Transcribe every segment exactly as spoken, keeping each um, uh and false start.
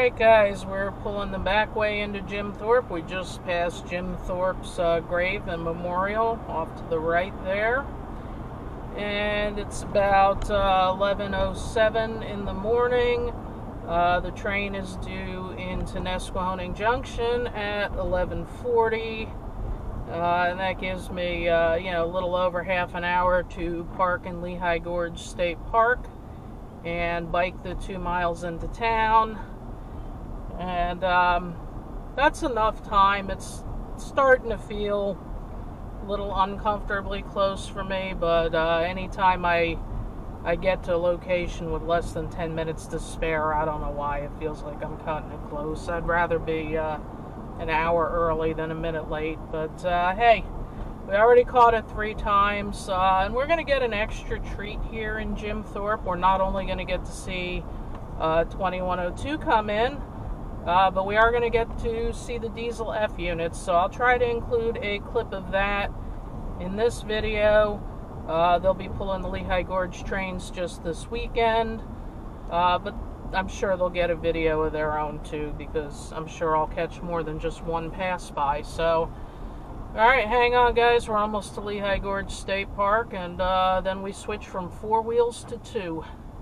Alright guys, we're pulling the back way into Jim Thorpe. We just passed Jim Thorpe's uh, grave and memorial off to the right there. And it's about uh, eleven oh seven in the morning. Uh, the train is due into Nesquehoning Junction at eleven forty. Uh, and that gives me, uh, you know, a little over half an hour to park in Lehigh Gorge State Park and bike the two miles into town. And um, that's enough time. It's starting to feel a little uncomfortably close for me, but uh, anytime I I get to a location with less than ten minutes to spare, I don't know why it feels like I'm cutting it close. I'd rather be uh, an hour early than a minute late, but uh, hey, we already caught it three times, uh, and we're going to get an extra treat here in Jim Thorpe. We're not only going to get to see uh, twenty-one oh two come in, uh, but we are going to get to see the diesel F units, so I'll try to include a clip of that in this video. Uh, they'll be pulling the Lehigh Gorge trains just this weekend, uh, but I'm sure they'll get a video of their own too, because I'm sure I'll catch more than just one pass by. So alright, hang on guys, we're almost to Lehigh Gorge State Park, and uh, then we switch from four wheels to two.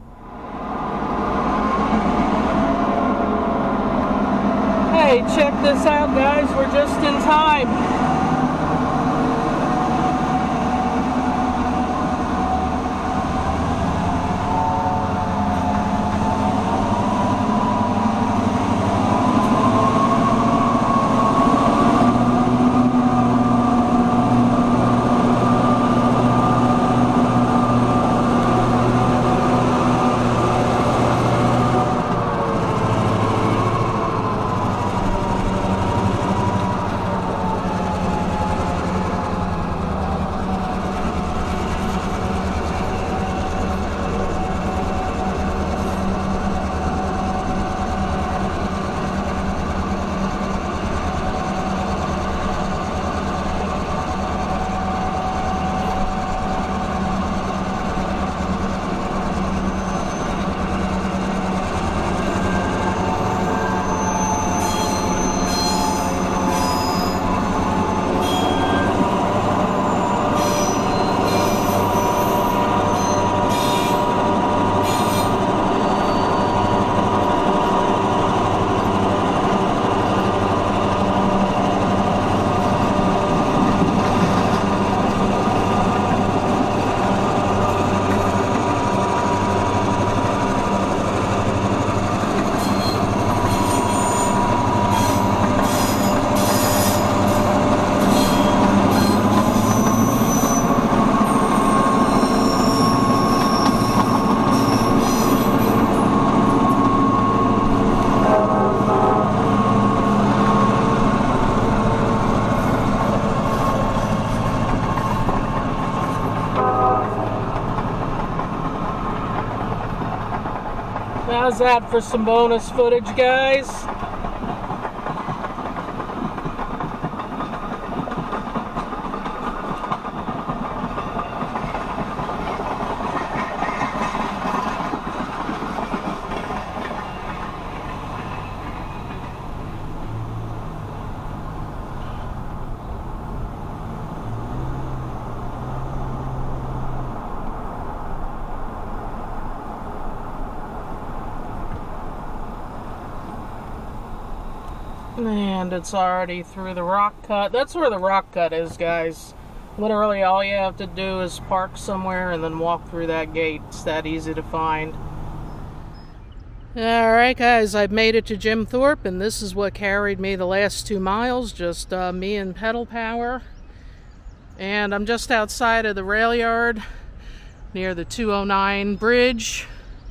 Hey, check this out guys, we're just in time. How's that for some bonus footage, guys? And it's already through the rock cut. That's where the rock cut is, guys. Literally all you have to do is park somewhere and then walk through that gate. It's that easy to find. Alright guys, I've made it to Jim Thorpe, and this is what carried me the last two miles. Just uh, me and pedal power. And I'm just outside of the rail yard near the two oh nine bridge.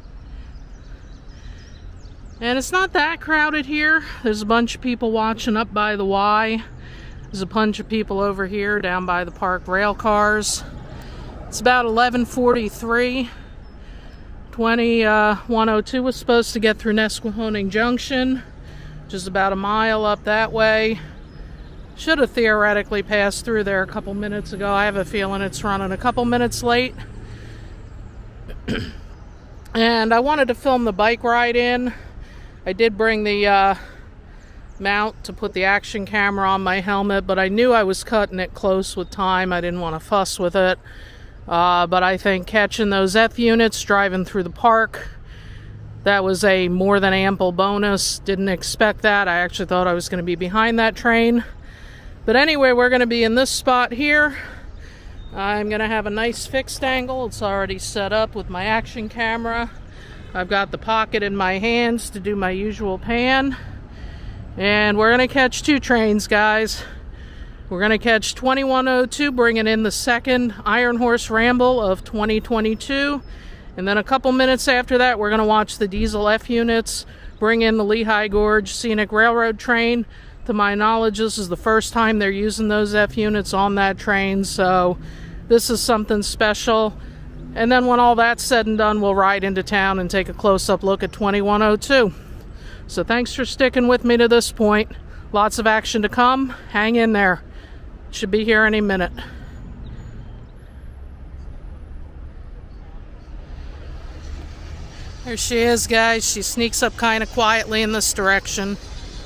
And it's not that crowded here. There's a bunch of people watching up by the Y. There's a bunch of people over here down by the parked rail cars. It's about eleven forty-three. twenty-one oh two was supposed to get through Nesquehoning Junction, which is about a mile up that way. Should have theoretically passed through there a couple minutes ago. I have a feeling it's running a couple minutes late. And I wanted to film the bike ride in. I did bring the uh, mount to put the action camera on my helmet, but I knew I was cutting it close with time. I didn't want to fuss with it. Uh, but I think catching those F units driving through the park, that was a more than ample bonus. Didn't expect that. I actually thought I was going to be behind that train. But anyway, we're going to be in this spot here. I'm going to have a nice fixed angle. It's already set up with my action camera. I've got the pocket in my hands to do my usual pan. And we're going to catch two trains, guys. We're going to catch twenty-one oh two, bringing in the second Iron Horse Ramble of twenty twenty-two. And then a couple minutes after that, we're going to watch the diesel F units bring in the Lehigh Gorge Scenic Railroad train. To my knowledge, this is the first time they're using those F units on that train, so this is something special. And then when all that's said and done, we'll ride into town and take a close-up look at twenty-one oh two. So thanks for sticking with me to this point. Lots of action to come. Hang in there. Should be here any minute. There she is, guys. She sneaks up kind of quietly in this direction.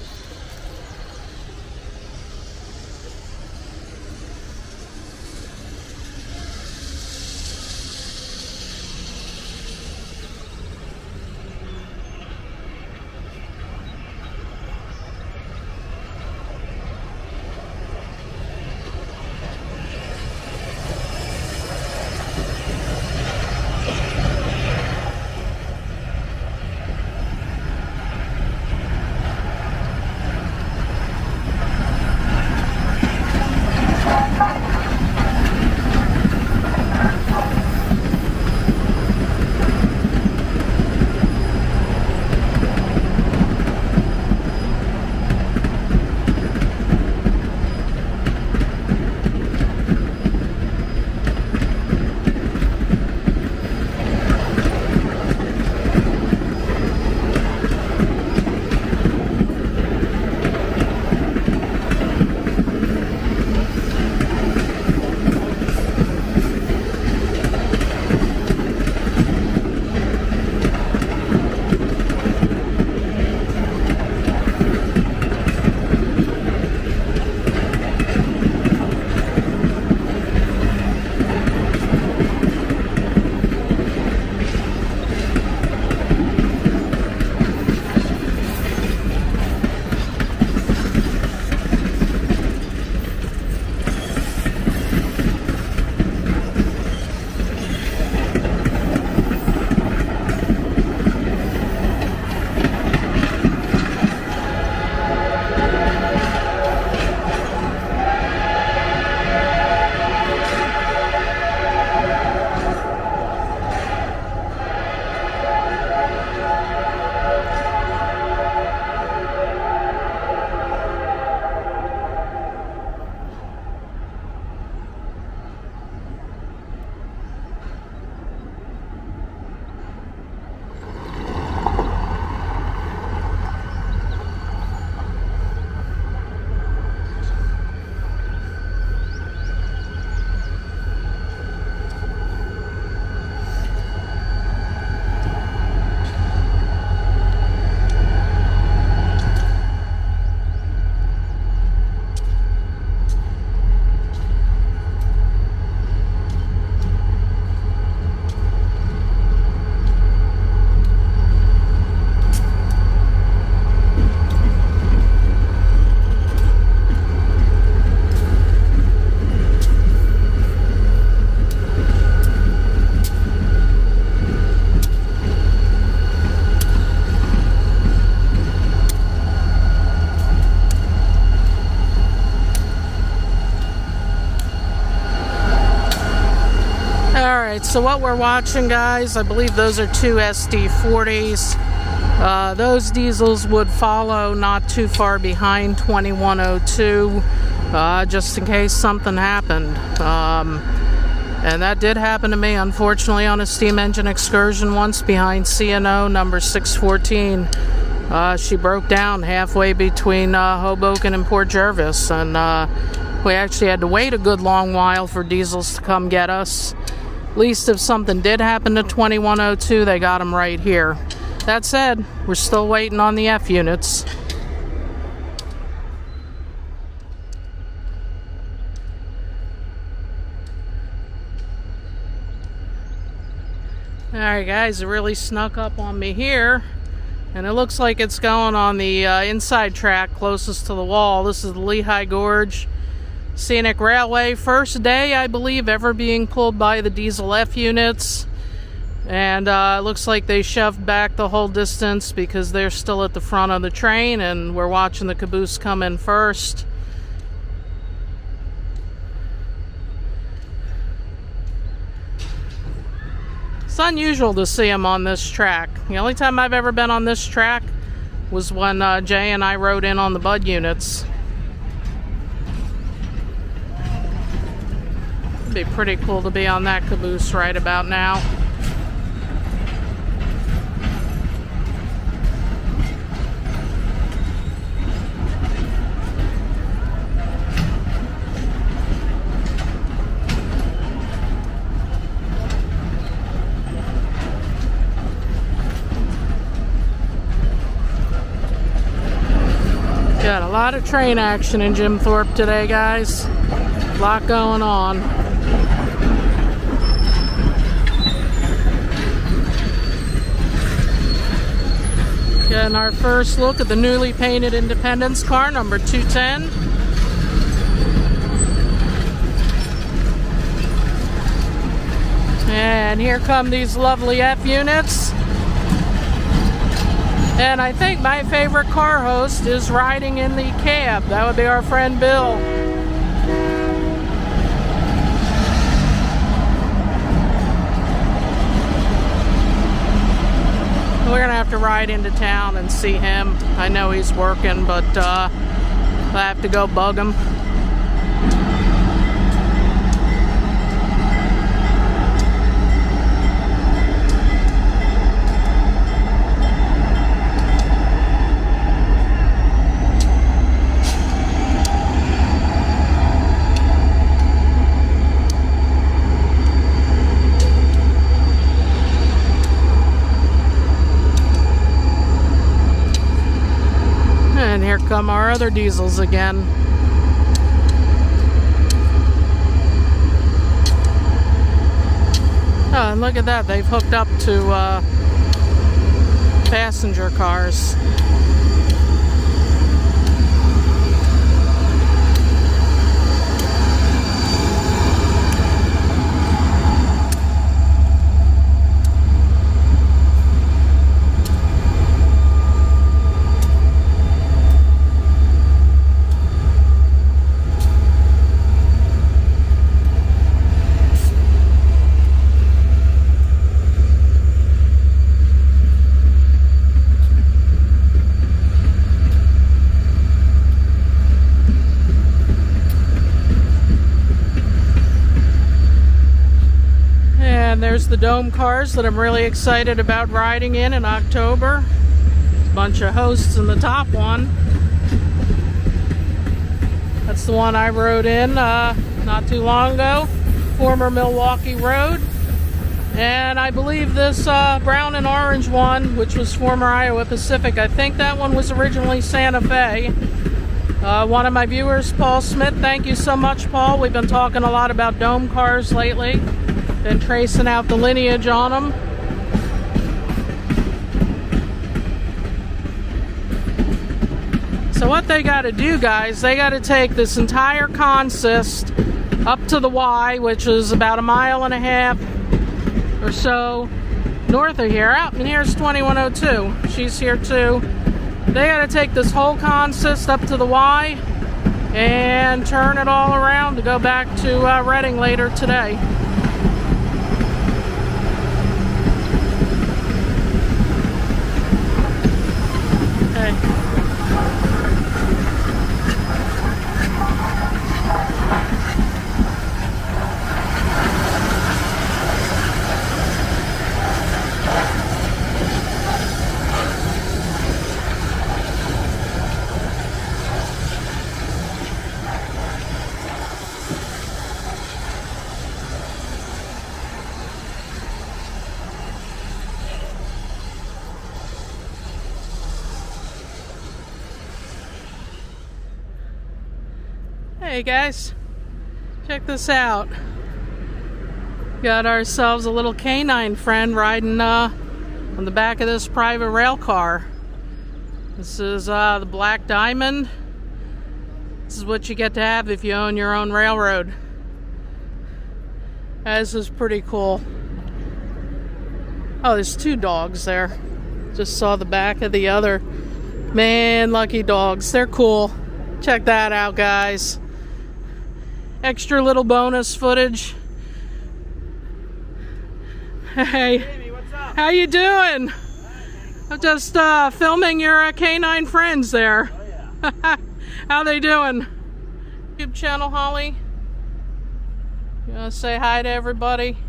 Alright, so what we're watching, guys, I believe those are two S D forties. Uh, those diesels would follow not too far behind twenty-one oh two, uh, just in case something happened. Um, and that did happen to me, unfortunately, on a steam engine excursion once behind C and O number six fourteen. Uh, she broke down halfway between uh, Hoboken and Port Jervis, and uh, we actually had to wait a good long while for diesels to come get us. At least if something did happen to twenty-one oh two, they got them right here. that said, we're still waiting on the F units. Alright guys, it really snuck up on me here, and it looks like it's going on the uh, inside track closest to the wall. This is the Lehigh Gorge Scenic Railway. First day, I believe, ever being pulled by the diesel F units, and uh, it looks like they shoved back the whole distance because they're still at the front of the train, and we're watching the caboose come in first. It's unusual to see them on this track. The only time I've ever been on this track was when uh, Jay and I rode in on the Bud units. It'd be pretty cool to be on that caboose right about now. Got a lot of train action in Jim Thorpe today, guys. A lot going on. Getting our first look at the newly painted Independence car, number two ten. And here come these lovely F units. And I think my favorite car host is riding in the cab. That would be our friend Bill. We're gonna have to ride into town and see him. I know he's working, but uh, I have to go bug him. And here come our other diesels again. Oh, and look at that. They've hooked up to uh, passenger cars. And there's the dome cars that I'm really excited about riding in in October. Bunch of hosts in the top one. That's the one I rode in uh, not too long ago, former Milwaukee Road. And I believe this uh, brown and orange one, which was former Iowa Pacific, I think that one was originally Santa Fe. Uh, one of my viewers, Paul Smith, thank you so much, Paul. We've been talking a lot about dome cars lately. Been tracing out the lineage on them. So what they got to do, guys, they got to take this entire consist up to the Y, which is about a mile and a half or so north of here. Out, and here's twenty-one oh two. She's here too. They got to take this whole consist up to the Y and turn it all around to go back to uh, Reading later today. Hey guys, check this out. Got ourselves a little canine friend riding uh, on the back of this private rail car. This is uh, the Black Diamond. This is what you get to have if you own your own railroad. This is pretty cool. Oh, there's two dogs there. Just saw the back of the other. Man, lucky dogs. They're cool. Check that out, guys. Extra little bonus footage. Hey, Jamie, what's up? How you doing? I'm just uh, filming your uh, canine friends there. Oh, yeah. How they doing? YouTube channel, Holly? You want to say hi to everybody?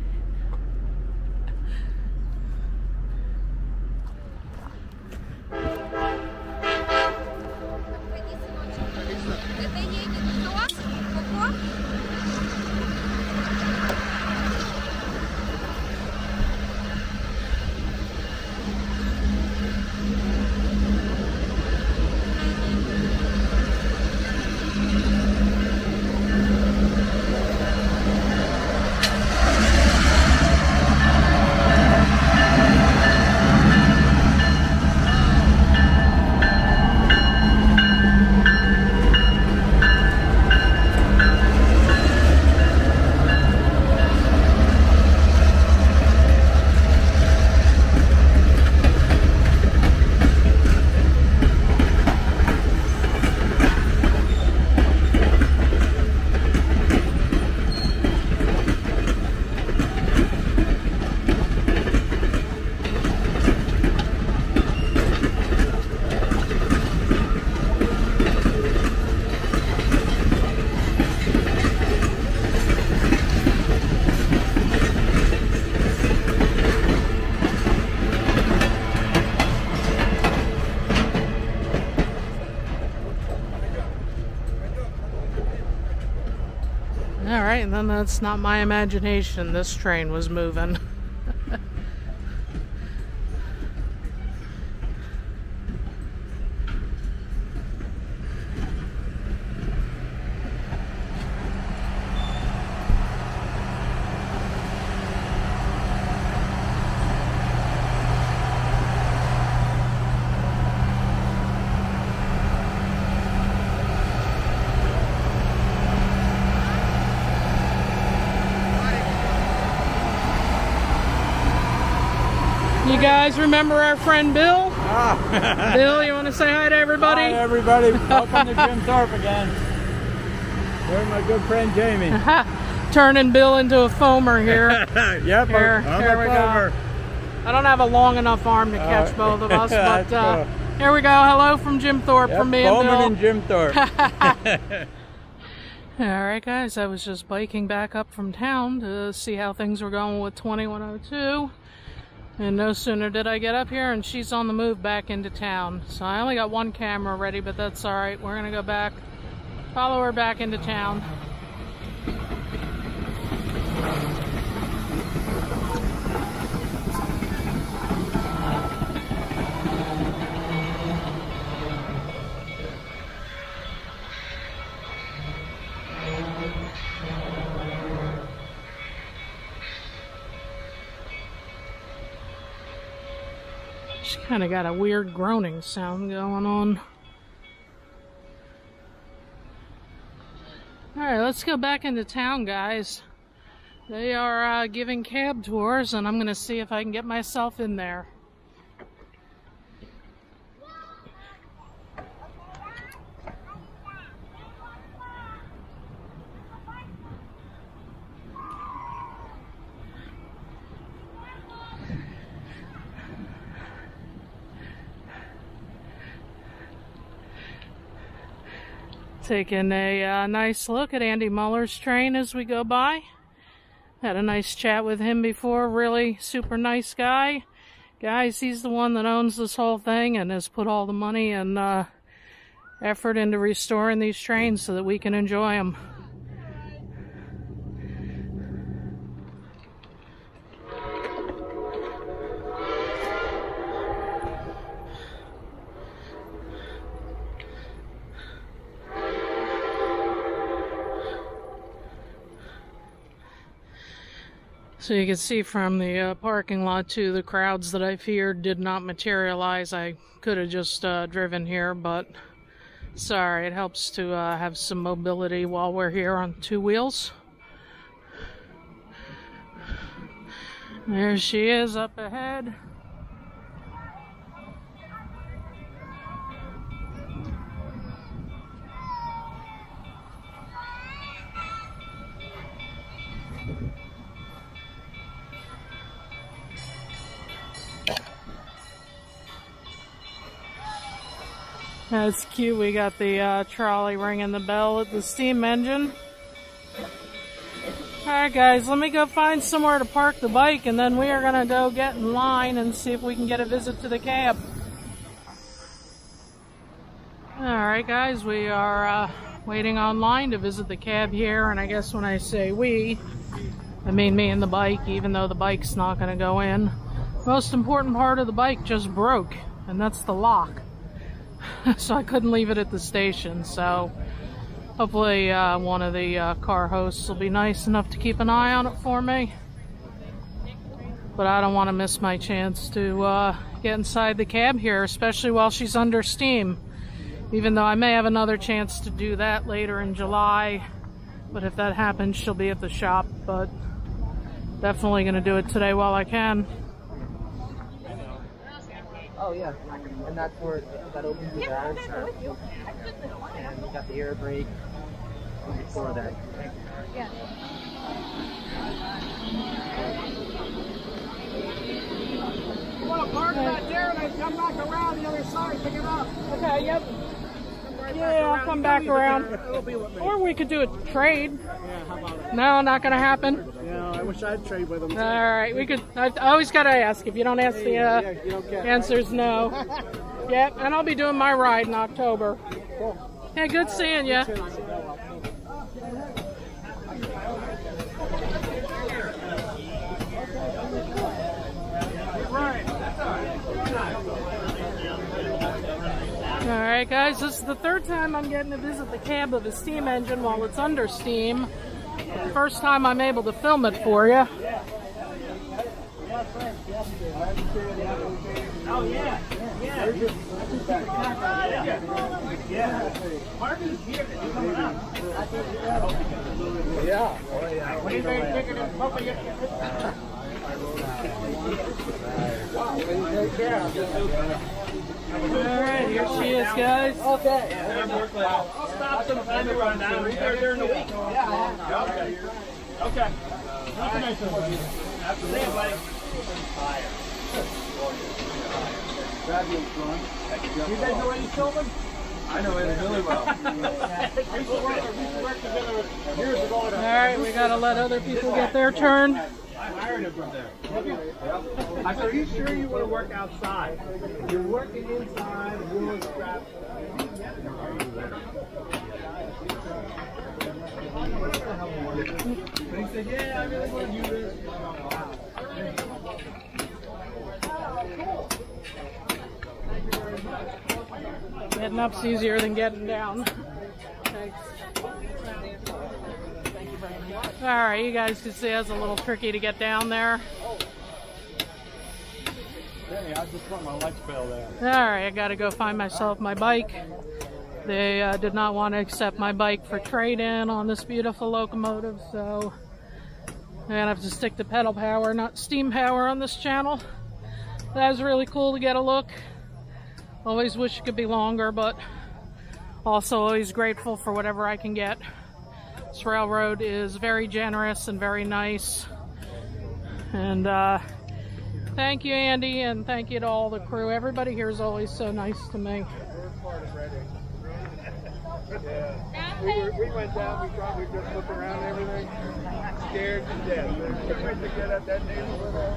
Alright, and then that's not my imagination. This train was moving. You guys remember our friend Bill? Ah. Bill, you want to say hi to everybody? Hi everybody, welcome to Jim Thorpe again. There's my good friend Jamie. Turning Bill into a foamer here. Yep, here, I'm here a we foamer. Go. I don't have a long enough arm to catch uh, both of us, but uh, cool. Here we go. Hello from Jim Thorpe, yep, from me and Bill. Bowman and Jim Thorpe. Alright guys, I was just biking back up from town to see how things were going with twenty-one oh two. And no sooner did I get up here and she's on the move back into town. So I only got one camera ready, but that's alright. We're gonna go back, follow her back into town. She kind of got a weird groaning sound going on. Alright, let's go back into town, guys. They are uh, giving cab tours, and I'm going to see if I can get myself in there. Taking a uh, nice look at Andy Muller's train as we go by. Had a nice chat with him before. Really super nice guy. Guys, he's the one that owns this whole thing and has put all the money and uh, effort into restoring these trains so that we can enjoy them. So you can see from the uh, parking lot too, the crowds that I feared did not materialize. I could have just uh, driven here, but sorry, it helps to uh, have some mobility while we're here on two wheels. There she is up ahead. That's cute. We got the uh, trolley ringing the bell at the steam engine. Alright guys, let me go find somewhere to park the bike, and then we are going to go get in line and see if we can get a visit to the cab. Alright guys, we are uh, waiting online to visit the cab here, and I guess when I say we, I mean me and the bike, even though the bike's not going to go in. Most important part of the bike just broke, and that's the lock. So I couldn't leave it at the station, so hopefully uh, one of the uh, car hosts will be nice enough to keep an eye on it for me. But I don't want to miss my chance to uh, get inside the cab here, especially while she's under steam. Even though I may have another chance to do that later in July, but if that happens, she'll be at the shop. But definitely going to do it today while I can. Oh yeah, and that's where that opens the valves, and you got the air brake before that. Yeah. Well, park right there and then come back around the other side, pick it up. Okay, yep. Yeah, I'll come back around. Or we could do a trade. Yeah, how about it? No, not going to happen. Yeah, I wish I'd trade with them. All right, we could. I always got to ask. If you don't ask, the uh, yeah, you don't get answer's no. Yep, and I'll be doing my ride in October. Cool. Hey, good seeing you. Alright guys, this is the third time I'm getting to visit the cab of a steam engine while it's under steam. The first time I'm able to film it for you. Oh yeah, yeah. Yeah. Martin's here. He's coming up. Yeah. What do you think? Pick it up. Papa, you Alright, here she is, guys. Okay. I'll stop some time to run down. They're during the week. Yeah. Okay. Okay. See you, buddy. You guys know Eddie Silvan? I know Eddie really well. We used to work, we used to work together years ago. Alright, we gotta let other people get their turn. I hired him from there. I said, are you sure you want to work outside? You're working inside, wheels strapped. But he said, yeah, I really want to use this. Getting up's easier than getting down. Thanks. Alright, you guys can see it's a little tricky to get down there. Hey, I just want my lights fail there. Alright, I gotta go find myself my bike. They uh, did not want to accept my bike for trade-in on this beautiful locomotive, so I'm gonna have to stick to pedal power, not steam power on this channel. That was really cool to get a look. Always wish it could be longer, but also always grateful for whatever I can get. This railroad is very generous and very nice. And uh, thank you, Andy, and thank you to all the crew. Everybody here is always so nice to me. Yeah. We, were, we went down, we probably just looked around and everything, scared to death. We went to get at that neighborhood.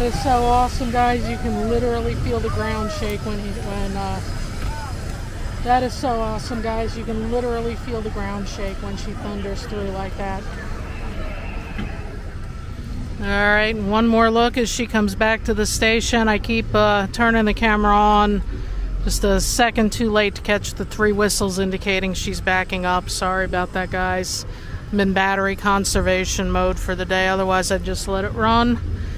That is so awesome, guys. You can literally feel the ground shake when he, when, uh, that is so awesome, guys. You can literally feel the ground shake when she thunders through like that. All right, one more look as she comes back to the station. I keep uh, turning the camera on just a second too late to catch the three whistles indicating she's backing up. Sorry about that, guys. I'm in battery conservation mode for the day, otherwise I'd just let it run.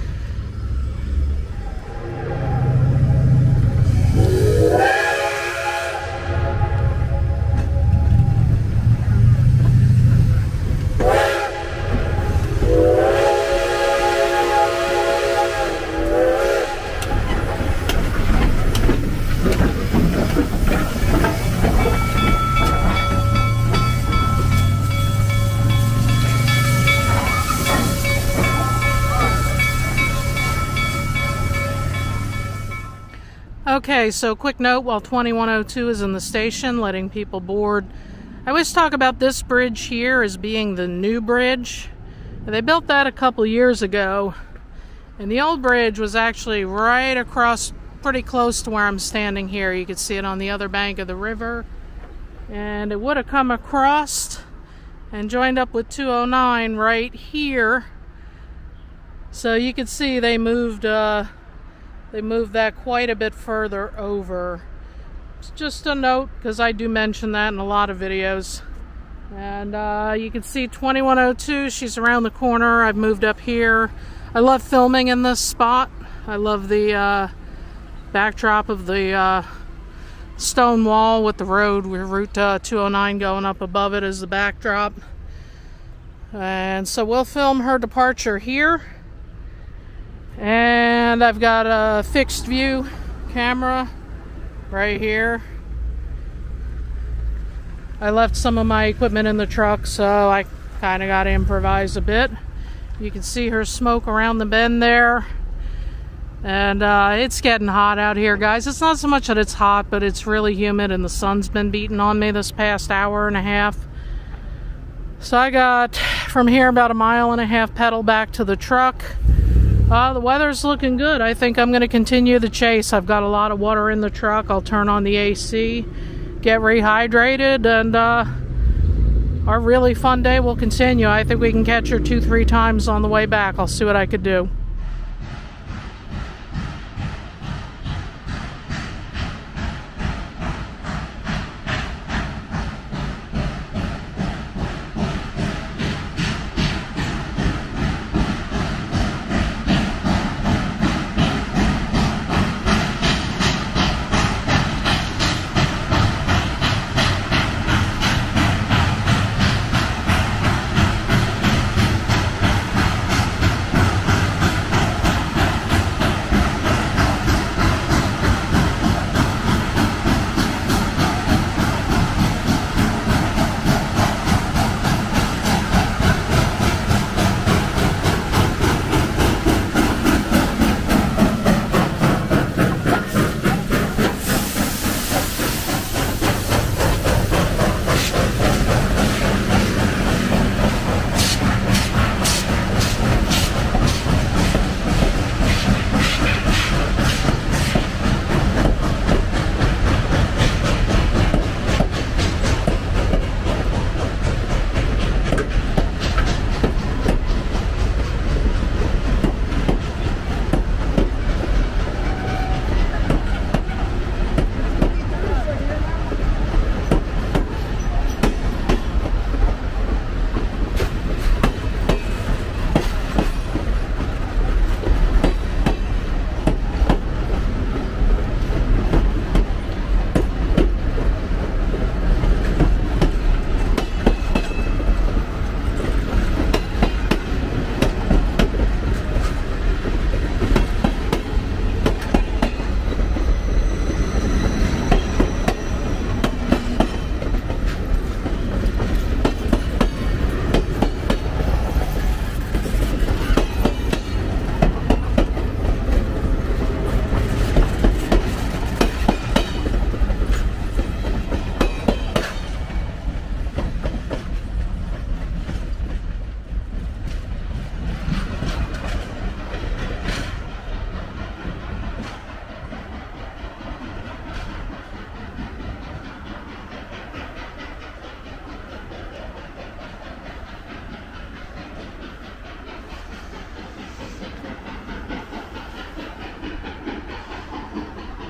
Okay, so quick note while twenty-one oh two is in the station, letting people board. I always talk about this bridge here as being the new bridge. They built that a couple years ago, and the old bridge was actually right across, pretty close to where I'm standing here. You can see it on the other bank of the river, and it would have come across and joined up with two oh nine right here. So you can see they moved uh, They moved that quite a bit further over. It's just a note, because I do mention that in a lot of videos. And uh, you can see twenty-one oh two, she's around the corner. I've moved up here. I love filming in this spot. I love the uh, backdrop of the uh, stone wall with the road with Route uh, two oh nine going up above it as the backdrop. And so we'll film her departure here. And I've got a fixed view camera right here. I left some of my equipment in the truck, so I kind of got to improvise a bit. You can see her smoke around the bend there. And uh, it's getting hot out here, guys. It's not so much that it's hot, but it's really humid, and the sun's been beating on me this past hour and a half. So I got from here about a mile and a half pedal back to the truck. Uh, the weather's looking good. I think I'm going to continue the chase. I've got a lot of water in the truck. I'll turn on the A C, get rehydrated, and uh, our really fun day will continue. I think we can catch her two, three times on the way back. I'll see what I could do.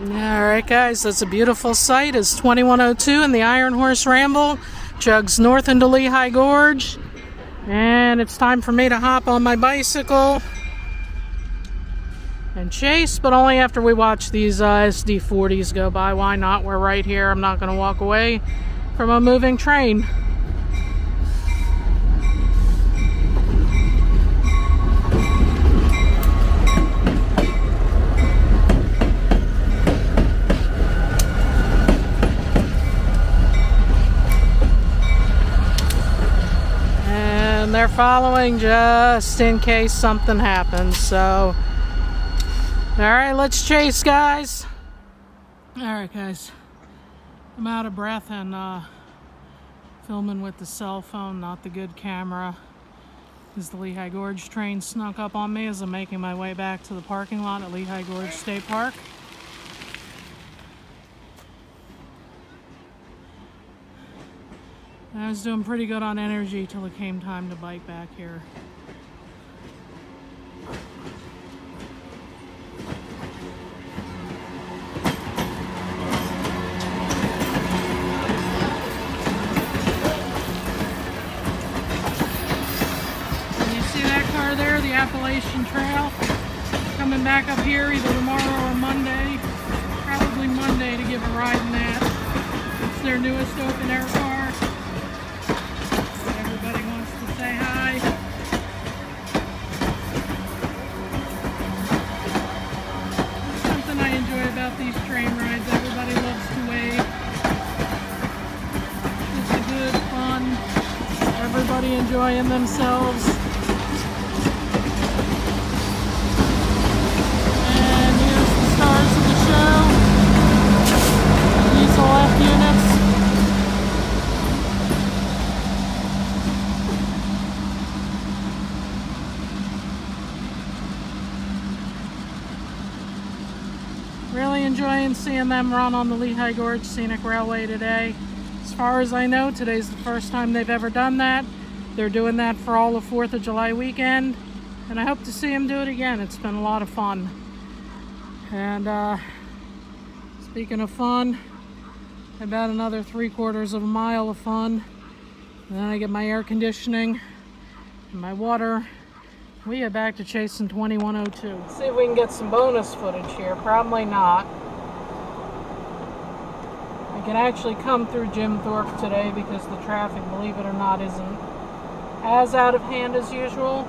Alright guys, that's a beautiful sight. It's twenty-one oh two and the Iron Horse Ramble chugs north into Lehigh Gorge. And it's time for me to hop on my bicycle and chase, but only after we watch these uh, S D forties go by. Why not? We're right here. I'm not going to walk away from a moving train. They're following just in case something happens. So, all right, let's chase, guys. All right, guys. I'm out of breath and uh, filming with the cell phone, not the good camera. As the Lehigh Gorge train snuck up on me as I'm making my way back to the parking lot at Lehigh Gorge State Park. I was doing pretty good on energy till it came time to bike back here. And you see that car there, the Appalachian Trail, coming back up here either tomorrow or Monday. Probably Monday to give a ride in that. It's their newest open air car. Say hi. Something I enjoy about these train rides, everybody loves to wave. It's a good fun, everybody enjoying themselves. And here's the stars of the show. Diesel F units. Really enjoying seeing them run on the Lehigh Gorge Scenic Railway today. As far as I know, today's the first time they've ever done that. They're doing that for all of fourth of July weekend, and I hope to see them do it again. It's been a lot of fun. And uh, speaking of fun, about another three quarters of a mile of fun. And then I get my air conditioning and my water. We get back to chasing twenty-one oh two. Let's see if we can get some bonus footage here. Probably not. I can actually come through Jim Thorpe today because the traffic, believe it or not, isn't as out of hand as usual.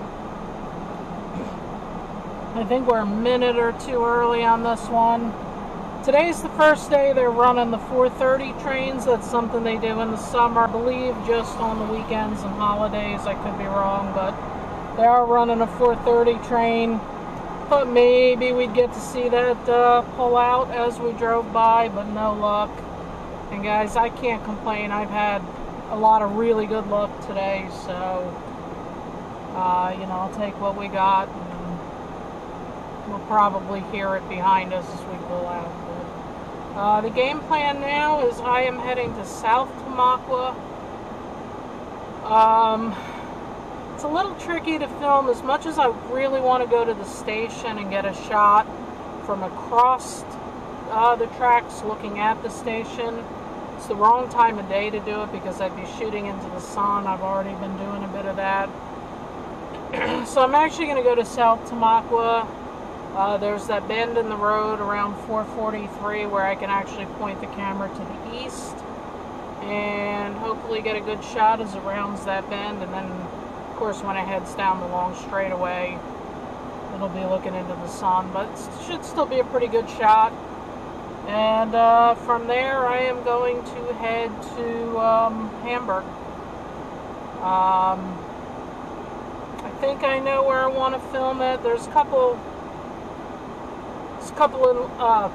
I think we're a minute or two early on this one. Today's the first day they're running the four thirty trains. That's something they do in the summer. I believe just on the weekends and holidays. I could be wrong, but they are running a four thirty train. Thought maybe we'd get to see that uh, pull out as we drove by, but no luck. And guys, I can't complain. I've had a lot of really good luck today, so uh, you know, I'll take what we got, and we'll probably hear it behind us as we pull out. But, uh, the game plan now is I am heading to South Tamaqua. Um, It's a little tricky to film. As much as I really want to go to the station and get a shot from across uh, the tracks looking at the station, it's the wrong time of day to do it because I'd be shooting into the sun. I've already been doing a bit of that. So I'm actually going to go to South Tamaqua. Uh, there's that bend in the road around four forty-three where I can actually point the camera to the east and hopefully get a good shot as it rounds that bend, and then of course, when it heads down the long straightaway, it'll be looking into the sun, but it should still be a pretty good shot. And uh, from there, I am going to head to um, Hamburg. Um, I think I know where I want to film it. There's a couple, there's a couple of, uh,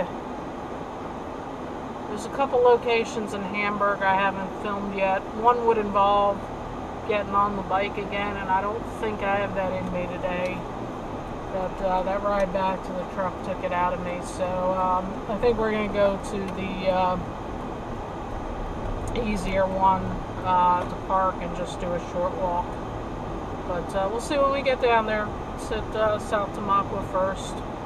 there's a couple locations in Hamburg I haven't filmed yet. One would involve getting on the bike again, and I don't think I have that in me today. But uh, that ride back to the truck took it out of me. So um, I think we're going to go to the uh, easier one uh, to park and just do a short walk. But uh, we'll see when we get down there. It's at uh, South Tamaqua first.